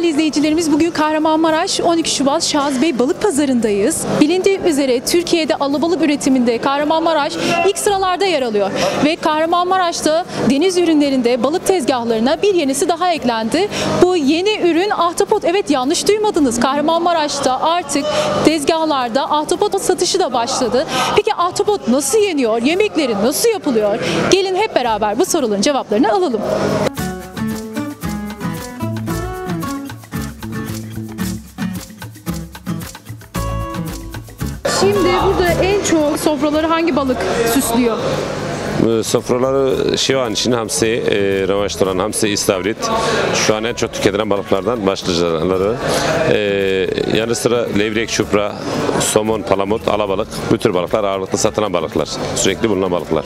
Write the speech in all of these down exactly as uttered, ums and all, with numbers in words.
Değerli izleyicilerimiz, bugün Kahramanmaraş on iki Şubat Şahızbey Balık Pazarı'ndayız. Bilindiği üzere Türkiye'de alabalık üretiminde Kahramanmaraş ilk sıralarda yer alıyor. Ve Kahramanmaraş'ta deniz ürünlerinde balık tezgahlarına bir yenisi daha eklendi. Bu yeni ürün ahtapot. Evet, yanlış duymadınız. Kahramanmaraş'ta artık tezgahlarda ahtapot satışı da başladı. Peki ahtapot nasıl yeniyor? Yemekleri nasıl yapılıyor? Gelin hep beraber bu soruların cevaplarını alalım. Şimdi burada en çok sofraları hangi balık süslüyor? Sofraları şivan için hamsi, e, revaçta olan hamsi, istavrit şu an en çok tüketilen balıklardan başlıcaları. E, yanı sıra levrek, çupra, somon, palamut, alabalık, bu tür balıklar ağırlıklı satılan balıklar. Sürekli bulunan balıklar.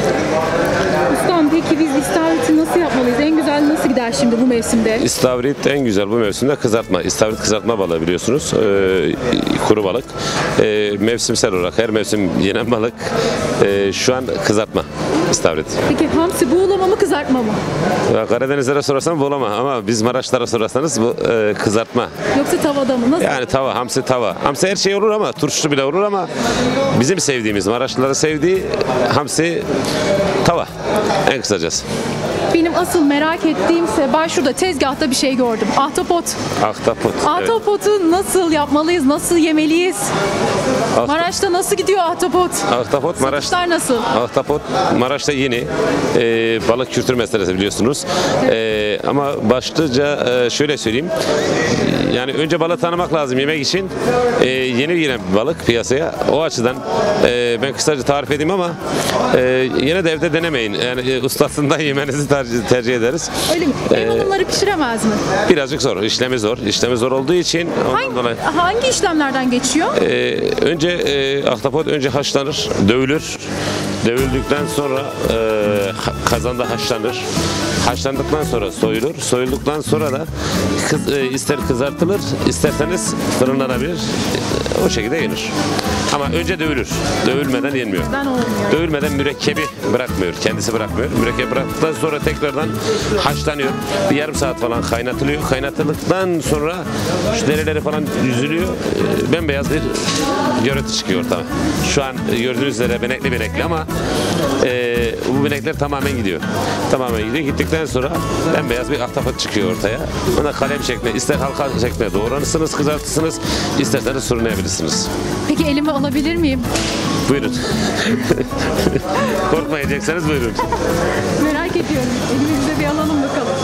Ustam, peki biz istavriti nasıl yapmalıyız? En güzel nasıl gider şimdi bu mevsimde? İstavrit en güzel bu mevsimde kızartma. İstavrit kızartma balığı biliyorsunuz. E, kuru balık. E, mevsimsel olarak her mevsim yenen balık. E, şu an kızartma. İstavrit. Peki hamsi buğulama mı, kızartma mı? Ya Karadenizlere sorarsan buğulama ama biz Maraşlara sorarsanız bu e, kızartma. Yoksa tavada mı? Nasıl? Yani tava, hamsi tava. Hamsi her şey olur ama turşu bile olur ama bizim sevdiğimiz, Maraşlıların sevdiği hamsi tava. En kısacası. Benim asıl merak ettiğimse ben şurada tezgahta bir şey gördüm. Ahtapot. Ahtapot. Ahtapotu evet. Nasıl yapmalıyız? Nasıl yemeliyiz? Ahtapot. Maraş'ta nasıl gidiyor ahtapot? Ahtapot Maraş'ta nasıl? Ahtapot Maraş'ta yeni e, balık kültür meselesi biliyorsunuz. E, ama başlıca e, şöyle söyleyeyim. Yani önce balığı tanımak lazım yemek için. E, yeni giren bir balık piyasaya. O açıdan e, ben kısaca tarif edeyim ama e, yine de evde denemeyin. Yani e, ustasından yemenizi tercih, tercih ederiz. Öyle mi? Ev hanımları pişiremez mi? Birazcık zor. İşlemi zor. İşlemi zor olduğu için hangi, dolayı, hangi işlemlerden geçiyor? E, önce e, ahtapot önce haşlanır, dövülür. Dövüldükten sonra e, kazanda haşlanır. Haşlandıktan sonra soyulur. Soyulduktan sonra da kız, e, ister kızartılır, isterseniz fırınlanabilir. O şekilde yenir. Ama önce dövülür. Dövülmeden yenmiyor. Dövülmeden mürekkebi bırakmıyor. Kendisi bırakmıyor. Mürekkebi bıraktıktan sonra tekrardan haşlanıyor. Bir yarım saat falan kaynatılıyor. Kaynatıldıktan sonra şu derileri falan yüzülüyor. E, bembeyaz bir görüntü çıkıyor ortaya. Şu an gördüğünüz üzere benekli benekli ama e, bu benekler tamamen gidiyor. Tamamen gidiyor. Gittikten sonra bembeyaz bir ahtapot çıkıyor ortaya. Ona kalem şeklinde, ister halka şeklinde doğranırsınız, kızartırsınız, isterseniz sürünebilirsiniz. Peki elimi alabilir miyim? Buyurun. Korkmayacaksanız buyurun. Merak ediyorum. Elimize bir alalım bakalım.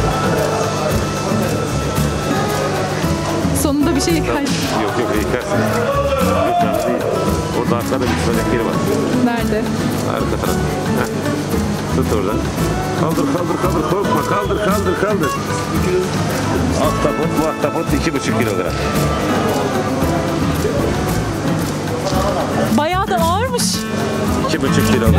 Sonunda bir şey kaydı. Yok yok yıkarsın. Yok canım değil. Orada arkada bir tutacak yeri var. Nerede? Arka taraf. Heh. Tut oradan. Kaldır kaldır kaldır korkma kaldır kaldır kaldır. Ahtapot bu ahtapot iki buçuk kilogram. Bayağı da ağırmış. İki buçuk kilogram.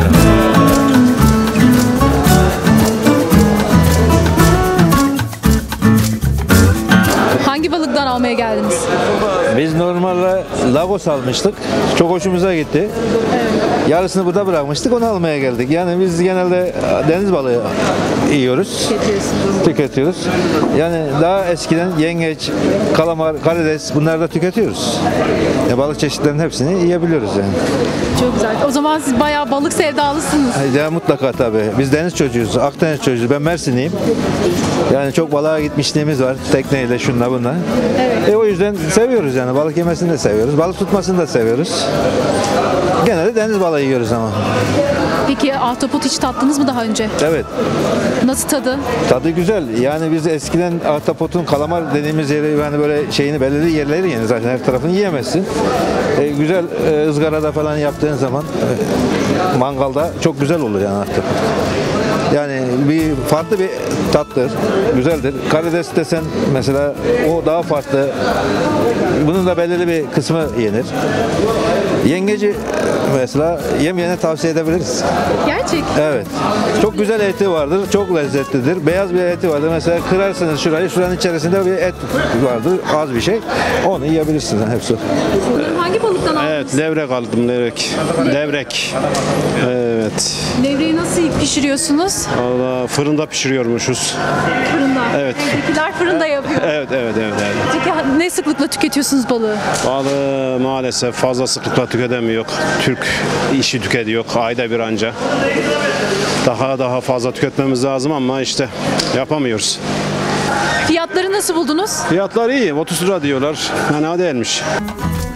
Hangi balıktan almaya geldiniz? Biz normalde Lagos almıştık. Çok hoşumuza gitti. Evet. Yarısını burada bırakmıştık. Onu almaya geldik. Yani biz genelde deniz balığı yiyoruz. Tüketiyoruz. Yani daha eskiden yengeç, kalamar, karides bunları da tüketiyoruz. Yani balık çeşitlerinin hepsini yiyebiliyoruz yani. Çok güzel. O zaman siz bayağı balık sevdalısınız. Ya mutlaka tabii. Biz deniz çocuğuyuz. Akdeniz çocuğuyuz. Ben Mersinliyim. Yani çok balığa gitmişliğimiz var. Tekneyle şunla bunla. Evet. E o yüzden seviyoruz yani. Balık yemesini de seviyoruz. Balık tutmasını da seviyoruz. Genelde deniz balığı yiyoruz ama. Peki ahtapot hiç tattınız mı daha önce? Evet. Nasıl tadı? Tadı güzel. Yani biz eskiden ahtapotun kalamar dediğimiz yeri yani böyle şeyini belirli yerleri yenir zaten her tarafını yiyemezsin. E, güzel e, ızgarada falan yaptığın zaman e, mangalda çok güzel olur yani ahtapot. Yani bir farklı bir tattır, güzeldir. Karides desen mesela o daha farklı. Bunun da belirli bir kısmı yenir. Yengeci mesela yemeyene tavsiye edebiliriz. Gerçek. Evet. Çok güzel eti vardır. Çok lezzetlidir. Beyaz bir eti vardır. Mesela kırarsınız şurayı. Şuranın içerisinde bir et vardır. Az bir şey. Onu yiyebilirsiniz. Hepsi. Hangi balıktan aldınız? Evet, levrek aldım, levrek. Levrek. Evet. Levreyi nasıl pişiriyorsunuz? yapıyorsunuz? Valla fırında pişiriyormuşuz. Fırında. Evet. Evdekiler fırında yapıyor. Evet, evet, evet. evet. Peki ne sıklıkla tüketiyorsunuz balığı? Balığı maalesef fazla sıklıkla tüketemiyor. Türk işi tüketiyor. Ayda bir anca. Daha daha fazla tüketmemiz lazım ama işte yapamıyoruz. Fiyatları nasıl buldunuz? Fiyatlar iyi. otuz lira diyorlar. Fena değilmiş.